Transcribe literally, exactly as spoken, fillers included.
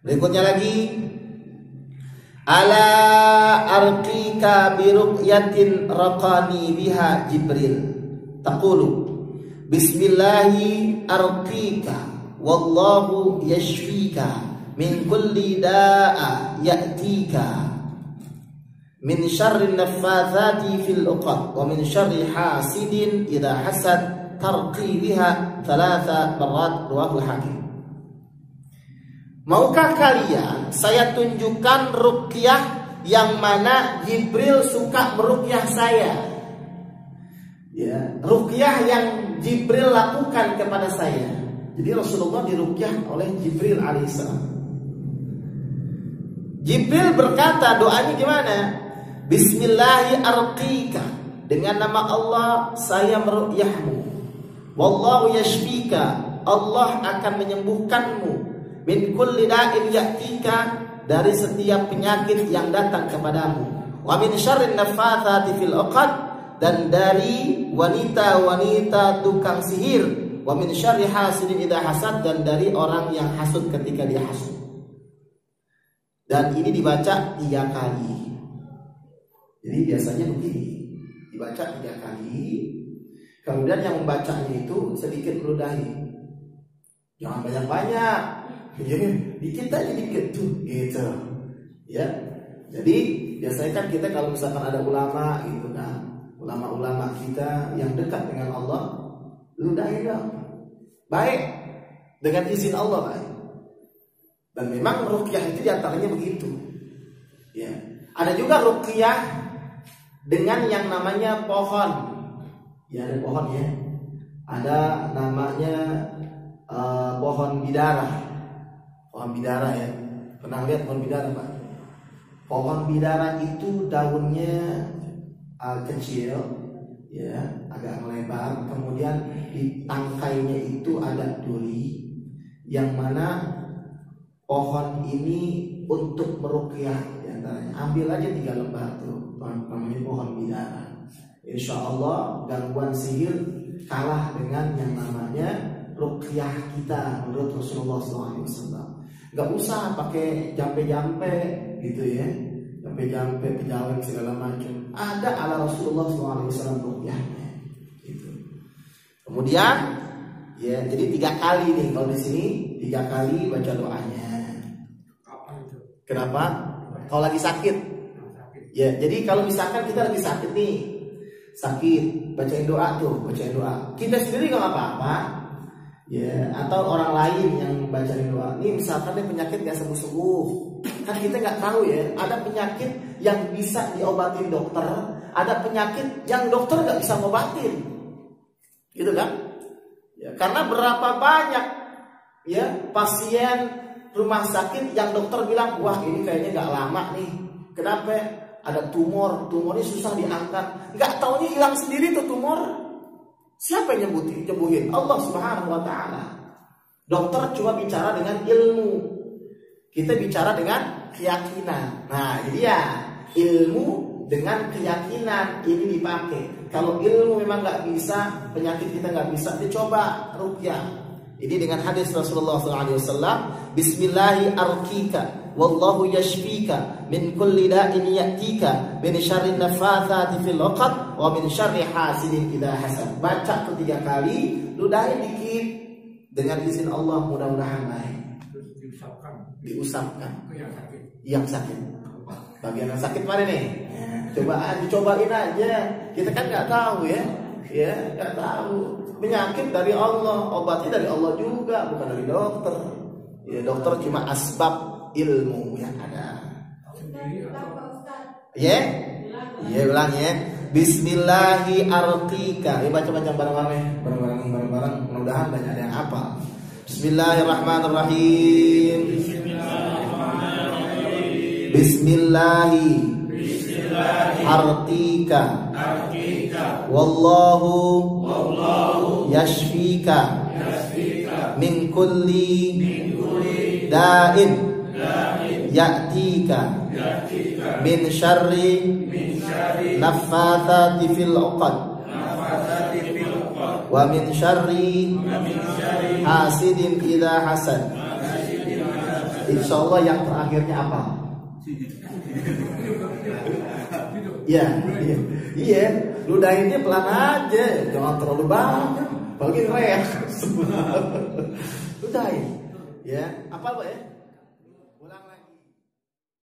Berikutnya lagi, ala arqika bi ruqyatin raqani biha Jibril taqulu bismillahi arqika wallahu yashfika min kulli da'a ya'tika min syarri naffathati fil uqad wa min syarri hasidin idza hasad tarqi biha thalatha marrat rawahu Hakim. Maukah kalian saya tunjukkan ruqyah yang mana Jibril suka meruqyah saya? Ya, ruqyah yang Jibril lakukan kepada saya. Jadi Rasulullah diruqyah oleh Jibril alaihissalam. Jibril berkata, doanya gimana? Bismillahi arqika, dengan nama Allah saya meruqyahmu. Wallahu yashfika, Allah akan menyembuhkanmu. Min kulli da'in ya'tika, dari setiap penyakit yang datang kepadamu. Wa min syarrin naffathati fil uqad, dan dari wanita-wanita tukang sihir. Wa min syarri hasidin idza hasad, dan dari orang yang hasud ketika dia hasud. Dan ini dibaca tiga kali. Jadi biasanya begini, dibaca tiga kali. Kemudian yang membacanya itu sedikit meludahi, jangan banyak-banyak. Jadi dikit aja dikit tuh gitu ya. Jadi biasanya kan kita kalau misalkan ada ulama gitu kan, ulama-ulama kita yang dekat dengan Allah, ludahin dong, baik dengan izin Allah baik. Dan memang ruqyah itu diantaranya begitu ya. Ada juga ruqyah dengan yang namanya pohon ya, ada pohon ya, ada namanya uh, pohon bidara. Pohon bidara ya, pernah lihat pohon bidara Pak? Pohon bidara itu daunnya uh, kecil, ya, agak melebar. Kemudian di tangkainya itu ada duri, yang mana pohon ini untuk meruqyah diantaranya. Ambil aja tiga lembar tuh, namanya pohon bidara. Insya Allah gangguan sihir kalah dengan yang namanya ruqyah kita menurut Rasulullah shallallahu alaihi wasallam. Gak usah pakai jampe-jampe gitu ya, jampe-jampe, kejawen segala macam. Ada ala Rasulullah shallallahu alaihi wasallam ruqyahnya gitu. Kemudian ya, jadi tiga kali nih kalau di sini, tiga kali baca doanya. Kenapa? Kalau lagi sakit. Ya, jadi kalau misalkan kita lagi sakit nih, sakit, bacain doa tuh, bacain doa. Kita sendiri gak apa-apa. Ya, atau orang lain yang bacain doa. Ini misalkan dia penyakit gak sembuh-sembuh, kan kita nggak tahu ya. Ada penyakit yang bisa diobatin dokter, ada penyakit yang dokter nggak bisa ngobatin, gitu kan? Ya, karena berapa banyak ya pasien rumah sakit yang dokter bilang, wah ini kayaknya nggak lama nih. Kenapa? Ada tumor, tumornya susah diangkat. Nggak taunya hilang sendiri tuh tumor. Siapa yang nyembuhin? Nyembuhin Allah Subhanahu wa taala. Dokter cuma bicara dengan ilmu. Kita bicara dengan keyakinan. Nah, jadi ya, ilmu dengan keyakinan ini dipakai. Kalau ilmu memang nggak bisa, penyakit kita nggak bisa, dicoba ruqyah. Ini dengan hadis Rasulullah shallallahu alaihi wasallam, Bismillahi arqika wallahu yashfika min kulli da'in ya'tika min syarri naffathati fil 'uqad wa min syarri hasidin idza hasad. Baca ketiga kali, ludahin dikit, dengan izin Allah mudah-mudahan baik. Diusapkan. Diusapkan. Yang sakit. Yang sakit. Bagian yang sakit mana nih? Coba dicobain aja. Kita kan nggak tahu ya. Ya, nggak tahu. Penyakit dari Allah, obatnya dari Allah juga, bukan dari dokter. Ya, dokter cuma asbab ilmu yang ada. Ya, ya ulang ya. Bismillahi arqika. Ini baca-baca bareng-bareng, bareng-bareng, bareng-bareng. Mudah-mudahan banyak ada yang hafal. Bismillahirrahmanirrahim. Bismillahirrahmanirrahim. Bismillahi. Bismillahi. Arqika. Arqika. Wallahu. Wallahu. Yashfika. Yashfika. Min kulli. Min kulli. Da'in. Ya'tika min syarri naffathati fil 'uqad wa min syarri hasidin idza hasad Insya Allah yang terakhirnya apa? Iya, iya, iya. Ludahinnya pelan aja, jangan terlalu banyak. Apalagi reak. Ludahin, ya. Apa Pak ya? Ulang lagi.